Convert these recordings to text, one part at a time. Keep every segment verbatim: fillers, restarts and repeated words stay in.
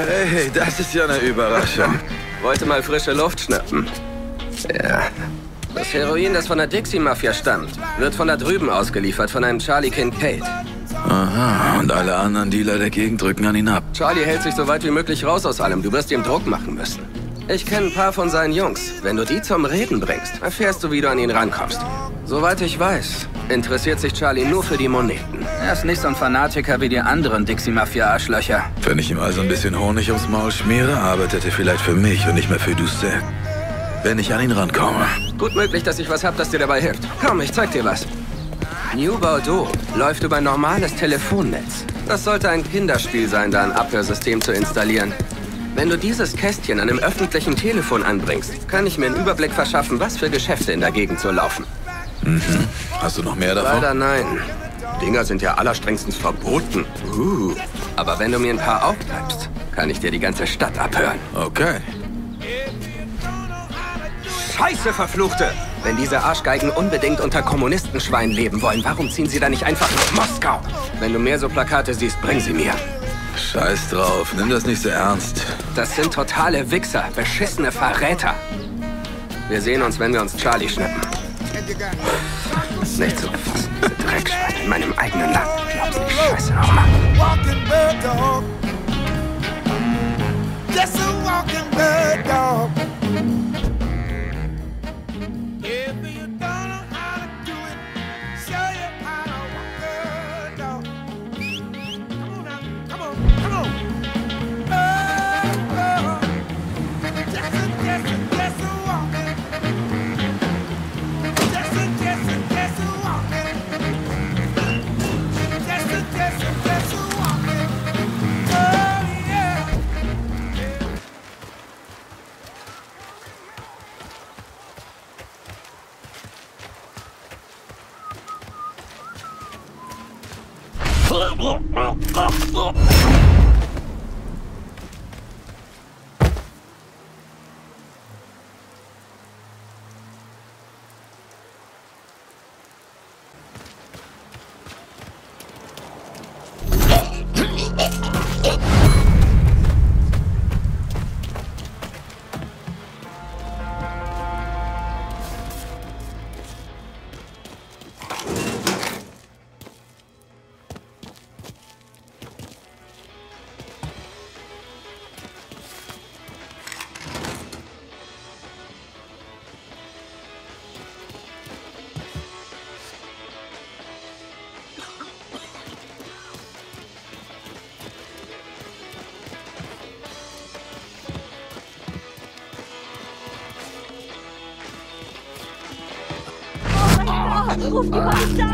Hey, das ist ja eine Überraschung. Wollte mal frische Luft schnappen. Ja. Das Heroin, das von der Dixie-Mafia stammt, wird von da drüben ausgeliefert, von einem Charlie Kincaid. Aha, und alle anderen Dealer der Gegend drücken an ihn ab. Charlie hält sich so weit wie möglich raus aus allem. Du wirst ihm Druck machen müssen. Ich kenne ein paar von seinen Jungs. Wenn du die zum Reden bringst, erfährst du, wie du an ihn rankommst. Soweit ich weiß, interessiert sich Charlie nur für die Moneten. Er ist nicht so ein Fanatiker wie die anderen Dixie-Mafia-Arschlöcher. Wenn ich ihm also ein bisschen Honig ums Maul schmiere, arbeitet er vielleicht für mich und nicht mehr für Doucet. Wenn ich an ihn rankomme. Gut möglich, dass ich was hab, das dir dabei hilft. Komm, ich zeig dir was. New Bordeaux läuft über ein normales Telefonnetz. Das sollte ein Kinderspiel sein, da ein Abhörsystem zu installieren. Wenn du dieses Kästchen an einem öffentlichen Telefon anbringst, kann ich mir einen Überblick verschaffen, was für Geschäfte in der Gegend so laufen. Mhm. Hast du noch mehr davon? Leider nein. Dinger sind ja allerstrengstens verboten. Uh. Aber wenn du mir ein paar aufbleibst, kann ich dir die ganze Stadt abhören. Okay. Scheiße, Verfluchte! Wenn diese Arschgeigen unbedingt unter Kommunistenschwein leben wollen, warum ziehen sie da nicht einfach nach Moskau? Wenn du mehr so Plakate siehst, bring sie mir. Scheiß drauf, nimm das nicht so ernst. Das sind totale Wichser, beschissene Verräter. Wir sehen uns, wenn wir uns Charlie schnappen. Nicht zu fassen, diese Dreckschweine in meinem eigenen Land. Glaubst du, die Scheiße nochmal? Just a walking bird dog. Ruf die Polizei!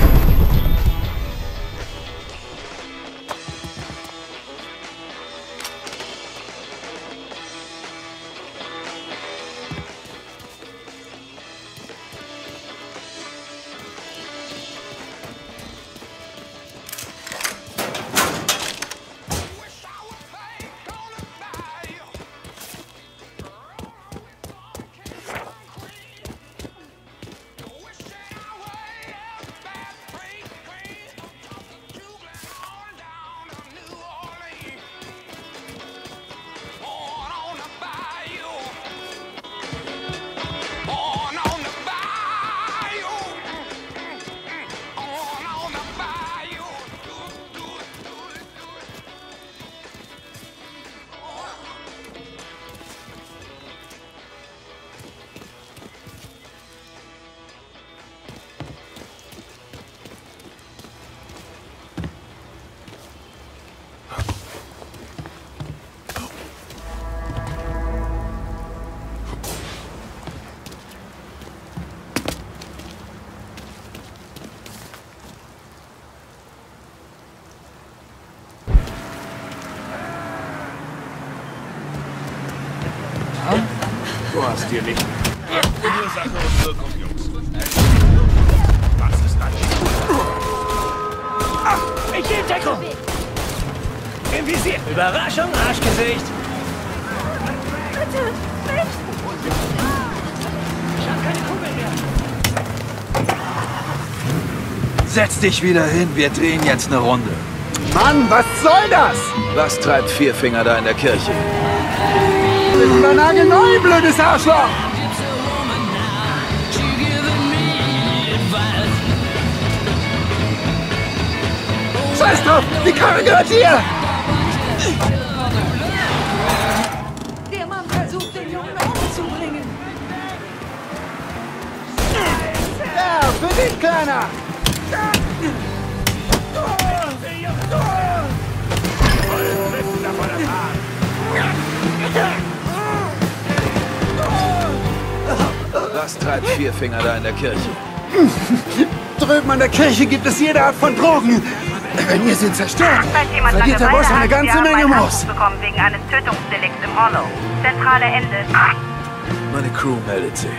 Du hast hier nicht. Ursache und Wirkung, Jungs. Was ist das? Ach, ich geh in Deckung! Im Visier! Überraschung, Arschgesicht! Bitte, nicht! Ich hab keine Kugel mehr! Setz dich wieder hin, wir drehen jetzt eine Runde. Mann, was soll das? Was treibt Vierfinger da in der Kirche? Bist du nagelneu, blödes Arschloch! Scheiß drauf, die Karre gehört hier! Der Mann versucht, den Jungen umzubringen. Ja, für dich, Kleiner! Was treibt Vierfinger da in der Kirche? Drüben an der Kirche gibt es jede Art von Drogen. Wenn ihr sie zerstört, verliert der Boss eine ganze Menge Moos. Bekommen wegen eines Tötungsdelikts im Hollow. Zentrale Ende. Meine Crew meldet sich.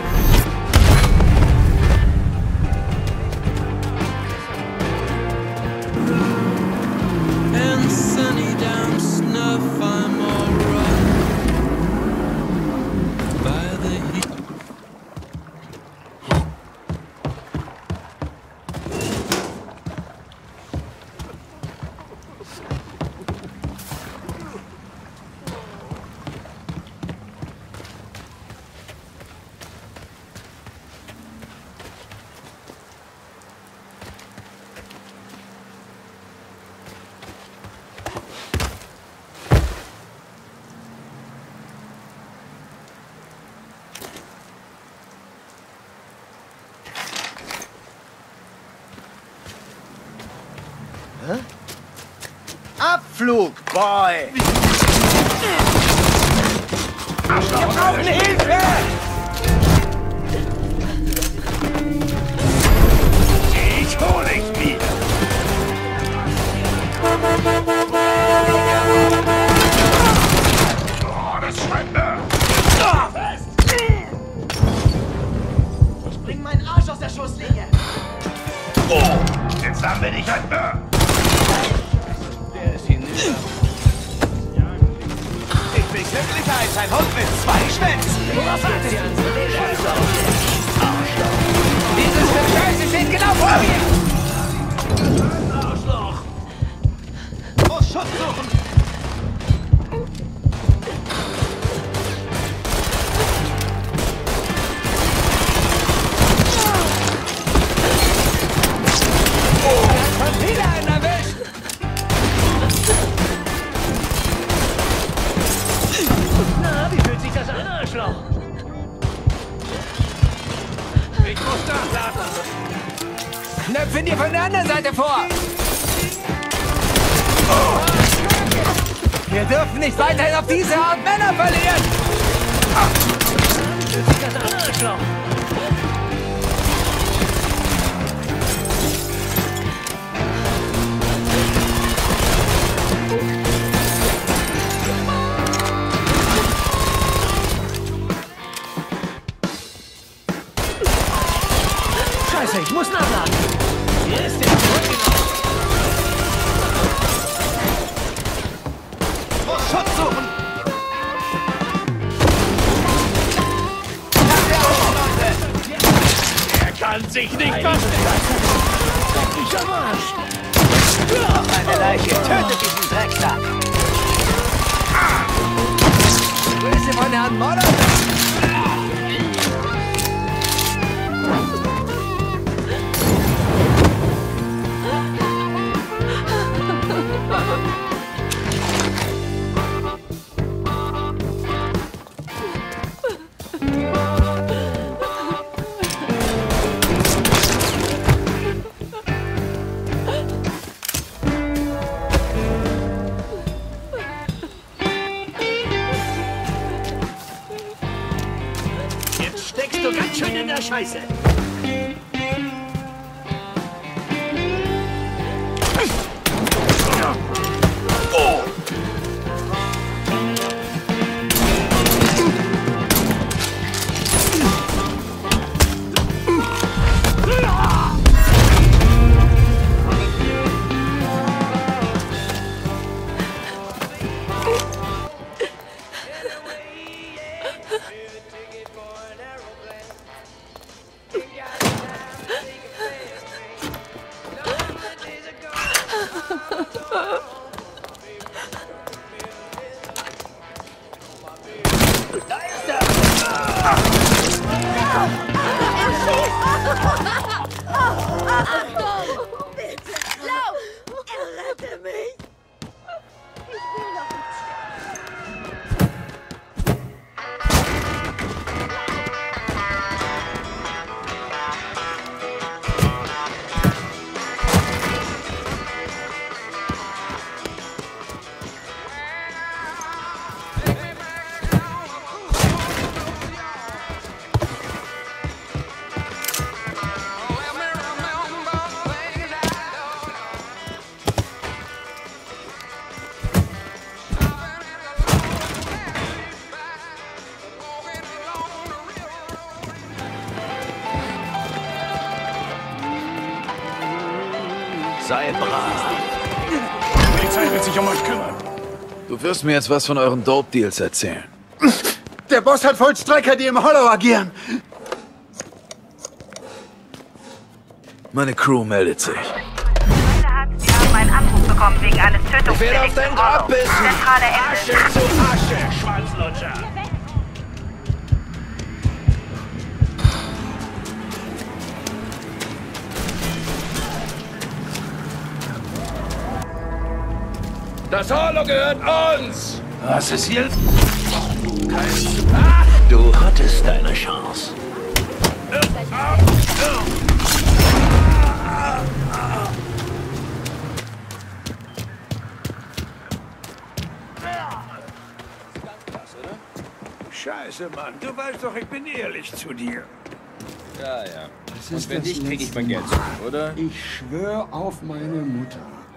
Abflug, Boy! Wir brauchen Hilfe! Ich hol dich wieder. Oh, das Schweine! Ich bring meinen Arsch aus der Schusslinie. Oh, jetzt haben wir dich ein Bär. Der ist hinüber. Ich bin glücklicher als ein Hund mit zwei Schwänzen. Dieses Stück Scheiße steht genau vor mir. Arschloch. Muss Schutz suchen. Wieder einen erwischt! Na, wie fühlt sich das an, Arschloch? Ich muss nachladen. Knöpfen dir von der anderen Seite vor! Wir dürfen nicht weiterhin auf diese Art Männer verlieren! Wie fühlt sich das an, Arschloch? Scheiße, ich muss nachladen. Hier ist der Brücke. Muss Schutz suchen. Er kann sich nicht fassen. Leck mich am Arsch. Noch eine Leiche. Tötet diesen Drecksack. Grüße von Herrn Moller. Jetzt steckst du ganz schön in der Scheiße. Sei brav. Die Polizei wird sich um euch kümmern. Du wirst mir jetzt was von euren Dope-Deals erzählen. Der Boss hat Vollstrecker, die im Hollow agieren. Meine Crew meldet sich. Wir haben einen Anruf bekommen wegen eines Tötungsdelikts. Ich werde auf dein Grab pissen. Zentrale Asche Ende. zu Asche. Schwanzlutscher. Das Hollow gehört uns! Was ist hier? Du hattest deine Chance. Scheiße, Mann. Du weißt doch, ich bin ehrlich zu dir. Ja, ja. Das Und ist wenn das nicht, krieg ich letzte mein Geld Mal. zurück, oder? Ich schwör auf meine Mutter.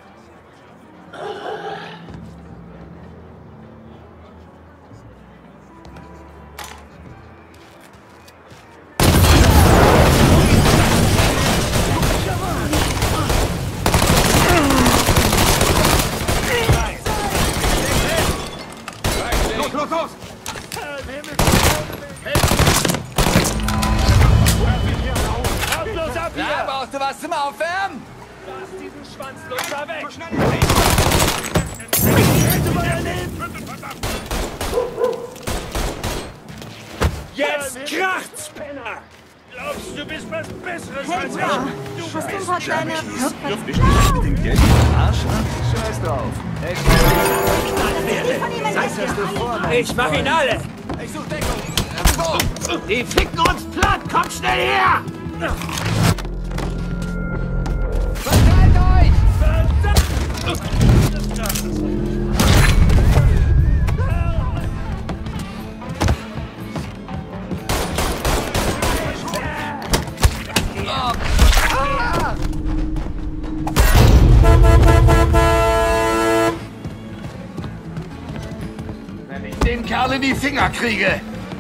Los, los, los! Los ab hier! Ja, brauchst du was zum Aufwärmen? Lass diesen Schwanzlutscher weg! Jetzt kracht's, Penner! Glaubst du, du bist was Besseres als ich? Du Hast du bist mal deine Scheiß drauf. Ich mach ihn alle! Ich such Deckung. Die ficken uns platt! Kommt schnell her! Verteilt euch! Wenn ich den Kerl in die Finger kriege!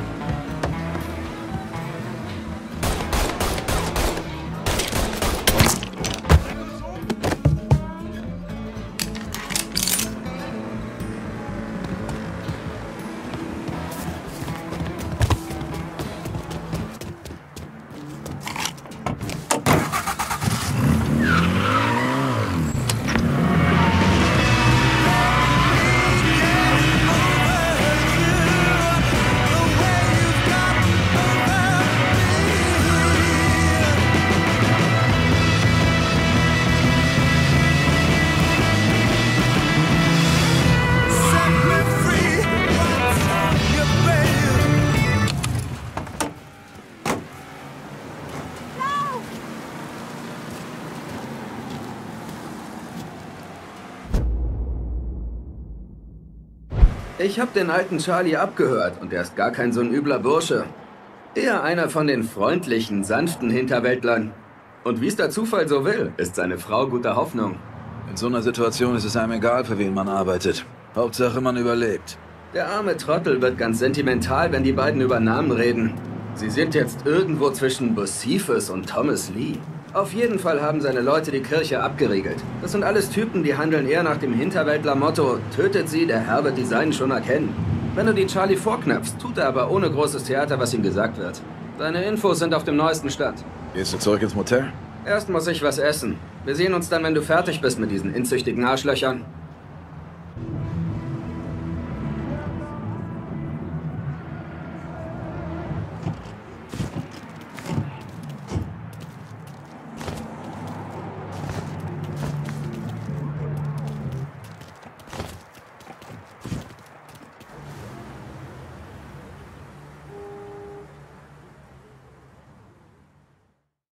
Ich hab den alten Charlie abgehört und er ist gar kein so ein übler Bursche. Eher einer von den freundlichen, sanften Hinterwäldlern. Und wie es der Zufall so will, ist seine Frau guter Hoffnung. In so einer Situation ist es einem egal, für wen man arbeitet. Hauptsache, man überlebt. Der arme Trottel wird ganz sentimental, wenn die beiden über Namen reden. Sie sind jetzt irgendwo zwischen Bocephus und Thomas Lee. Auf jeden Fall haben seine Leute die Kirche abgeriegelt. Das sind alles Typen, die handeln eher nach dem Hinterwäldler-Motto: Tötet sie, der Herr wird die Seinen schon erkennen. Wenn du die Charlie vorknöpfst, tut er aber ohne großes Theater, was ihm gesagt wird. Deine Infos sind auf dem neuesten Stand. Gehst du zurück ins Motel? Erst muss ich was essen. Wir sehen uns dann, wenn du fertig bist mit diesen inzüchtigen Arschlöchern.